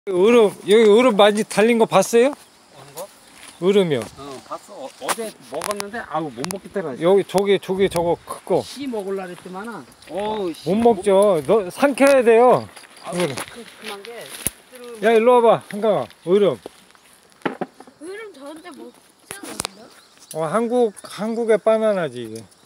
여기 얼음 많이 달린 거 봤어요? 어느 거? 얼음이요. 봤어. 어제 먹었는데 아우 못 먹겠더라. 여기 저기 저거 크고. 씨 먹을라 했더만은. 못 먹죠. 너 삼켜야 돼요. 얼음. 그만 게. 야 일로 와봐 한강아. 얼음. 얼음 저런데 못 쓰는데? 한국의 바나나지 이게.